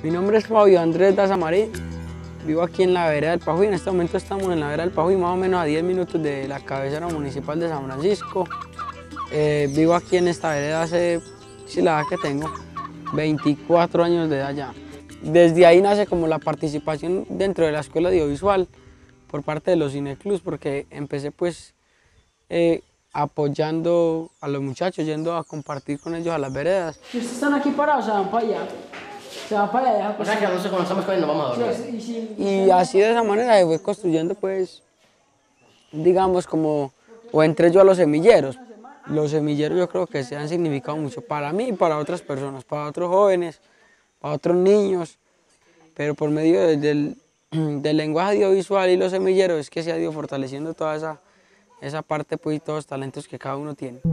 Mi nombre es Fabio Andrés Dazamarí, vivo aquí en la vereda del Pajuí. En este momento estamos en la vereda del Pajuí, más o menos a 10 minutos de la cabecera municipal de San Francisco. Vivo aquí en esta vereda hace, si la edad que tengo, 24 años de edad ya. Desde ahí nace como la participación dentro de la escuela audiovisual por parte de los cineclubs, porque empecé pues apoyando a los muchachos, yendo a compartir con ellos a las veredas. Si ustedes están aquí parados, se van para allá. Se van para allá. O sea que nosotros cuando estamos comiendo vamos a dormir. Y así de esa manera se fue construyendo pues, digamos como, o entré yo a los semilleros. Los semilleros yo creo que se han significado mucho para mí y para otras personas, para otros jóvenes, para otros niños, pero por medio del lenguaje audiovisual y los semilleros es que se ha ido fortaleciendo toda esa parte pues, y todos los talentos que cada uno tiene.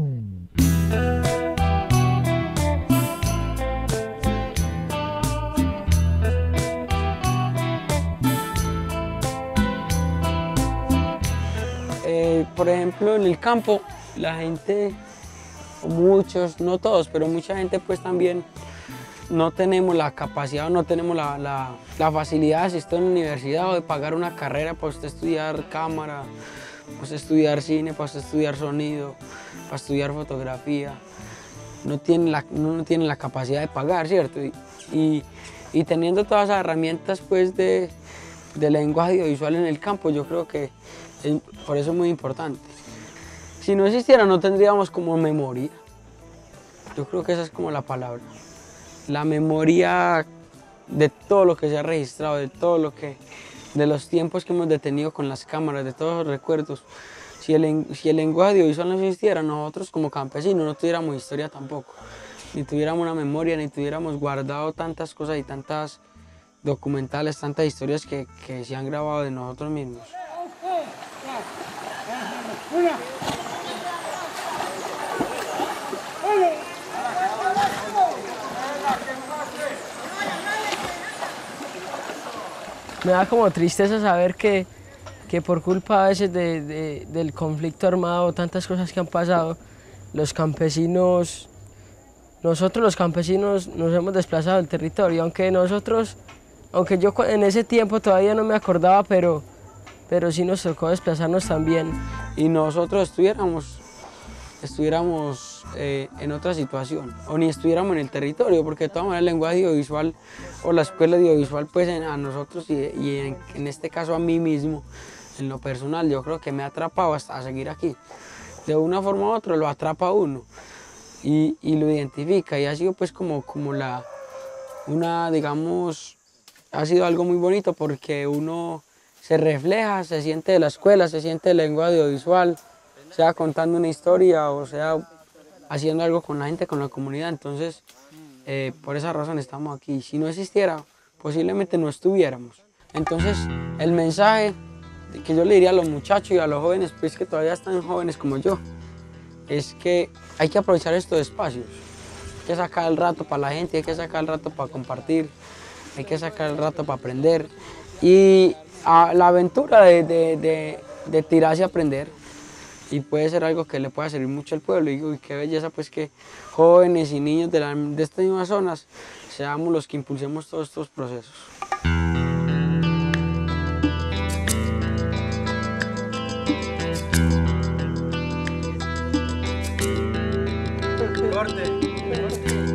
Por ejemplo, en el campo, la gente, muchos, no todos, pero mucha gente pues también no tenemos la capacidad o no tenemos la facilidad de asistir a una universidad o de pagar una carrera para usted estudiar cámara, para usted estudiar cine, para usted estudiar sonido, para estudiar fotografía. No tiene la capacidad de pagar, ¿cierto? Y teniendo todas esas herramientas pues de lenguaje audiovisual en el campo, yo creo que por eso es muy importante. Si no existiera, no tendríamos como memoria. Yo creo que esa es como la palabra. La memoria de todo lo que se ha registrado, de los tiempos que hemos detenido con las cámaras, de todos los recuerdos. Si el lenguaje audiovisual no existiera, nosotros como campesinos no tuviéramos historia tampoco. Ni tuviéramos una memoria, ni tuviéramos guardado tantas cosas y tantas documentales, tantas historias que se han grabado de nosotros mismos. Me da como tristeza saber que por culpa a veces del conflicto armado, tantas cosas que han pasado, nosotros los campesinos nos hemos desplazado del territorio, aunque yo en ese tiempo todavía no me acordaba, pero sí nos tocó desplazarnos también. Y nosotros estuviéramos en otra situación, o ni estuviéramos en el territorio, porque de todas maneras el lenguaje audiovisual o la escuela audiovisual, pues a nosotros y en este caso a mí mismo, en lo personal, yo creo que me ha atrapado hasta seguir aquí. De una forma u otra lo atrapa a uno y lo identifica, y ha sido pues digamos, ha sido algo muy bonito porque uno se refleja, se siente de la escuela, se siente del lenguaje audiovisual, sea contando una historia o sea haciendo algo con la gente, con la comunidad. Entonces, por esa razón estamos aquí. Si no existiera, posiblemente no estuviéramos. Entonces, el mensaje que yo le diría a los muchachos y a los jóvenes, pues que todavía están jóvenes como yo, es que hay que aprovechar estos espacios. Hay que sacar el rato para la gente, hay que sacar el rato para compartir, hay que sacar el rato para aprender. Y la aventura de tirarse a aprender, y puede ser algo que le pueda servir mucho al pueblo. Y qué belleza pues que jóvenes y niños de estas mismas zonas seamos los que impulsemos todos estos procesos. Corte.